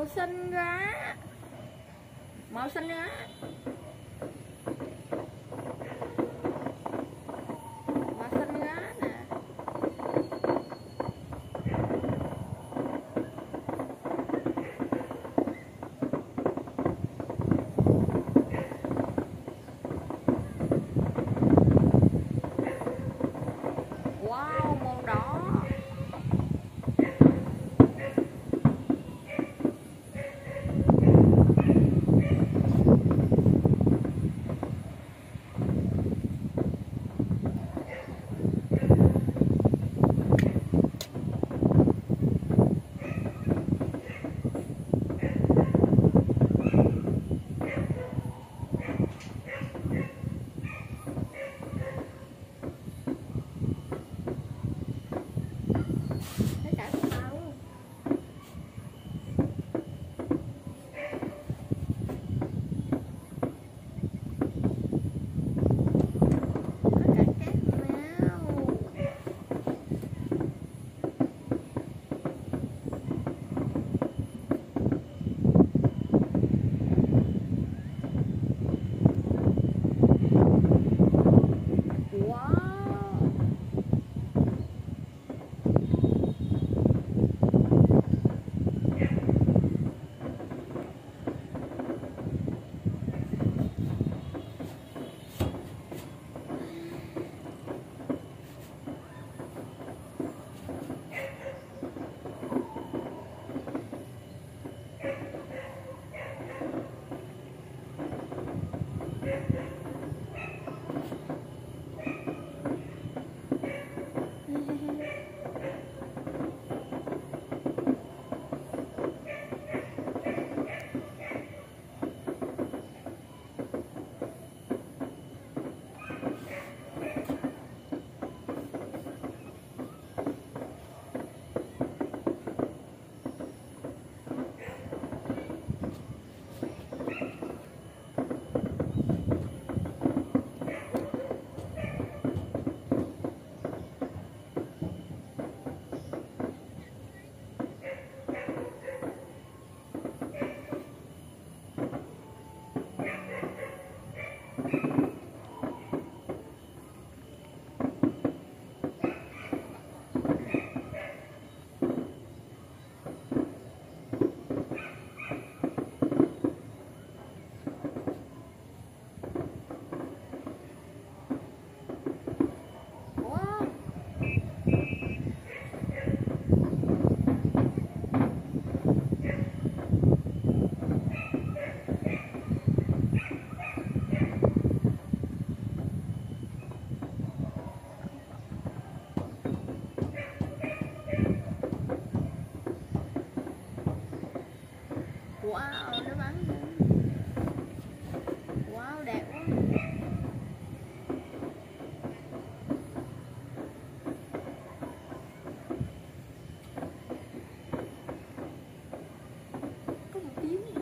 Màu xanh lá. Màu xanh lá. Màu xanh lá nè. Wow, màu đỏ. Thấy cả con tao luôn. Có cả cát mao. Wow. Wow. Wow, nó bắn nữa. Wow, đẹp quá. Có một tím nữa.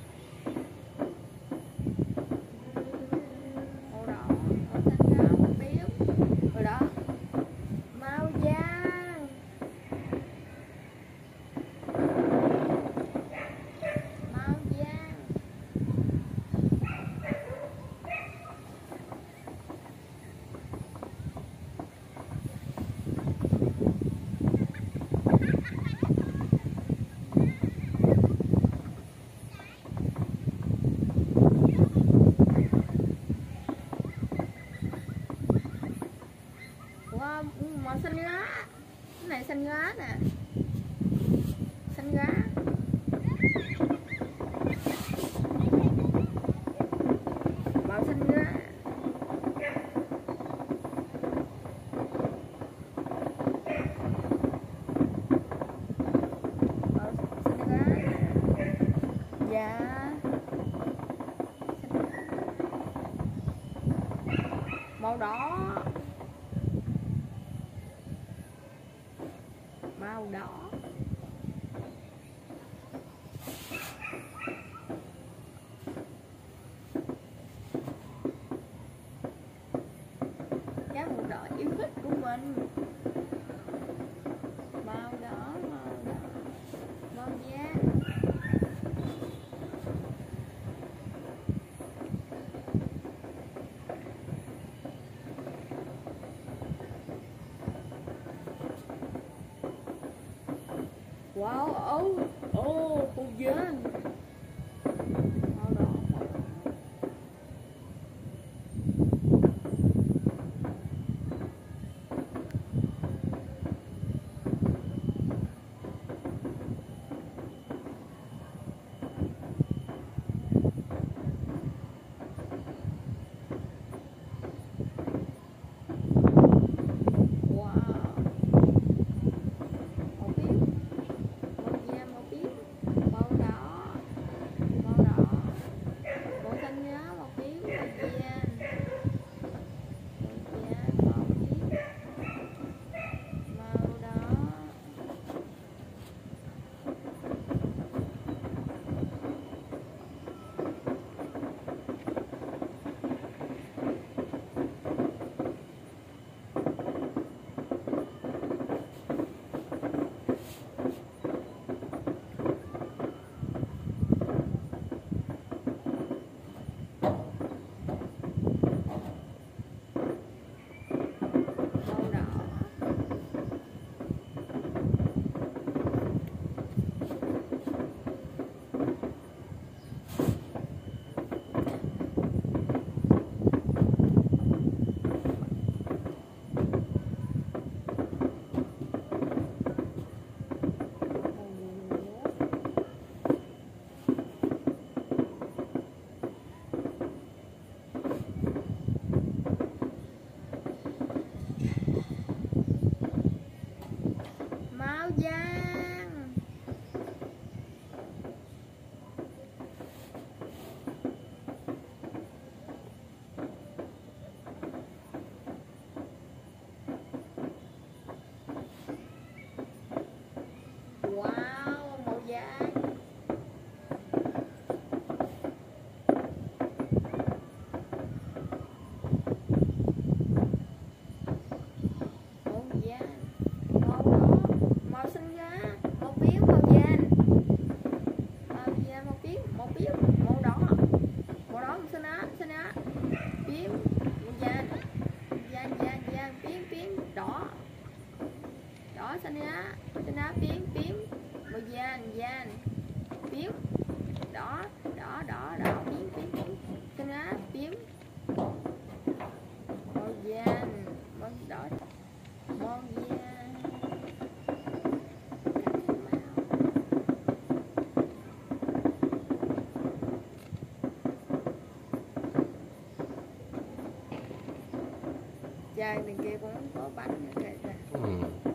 Màu đỏ, màu xanh lá, màu tím. Rồi đó. Màu vàng. Màu vàng. Wow, màu xanh lá. Cái này xanh lá nè. Xanh lá. Màu xanh lá. Màu xanh lá. Dạ. Màu đỏ. Màu đỏ. Cái màu đỏ yêu thích của mình. Màu đỏ, màu đỏ, màu da. Wow, con dên. Màu đỏ. Wow. Màu tím. Màu da màu tím. Màu đỏ. Màu đỏ. Màu xanh nhá, màu tím, màu vàng. Màu vàng, màu tím. Màu đỏ. Màu đỏ. Màu vàng. Wow, màu vàng. Màu vàng. Màu đỏ. Màu xanh lá. Màu tím, màu vàng. Màu vàng, màu tím, màu tím, màu đỏ. Màu đỏ, màu xanh lá, tím, màu vàng. Vàng, tím, đỏ. Đỏ, xanh lá, tím, màu vàng, tím, đỏ, tím, xanh lá, tím, màu vàng, màu đỏ, màu vàng. Chai bên kia cũng có bánh nữa kìa.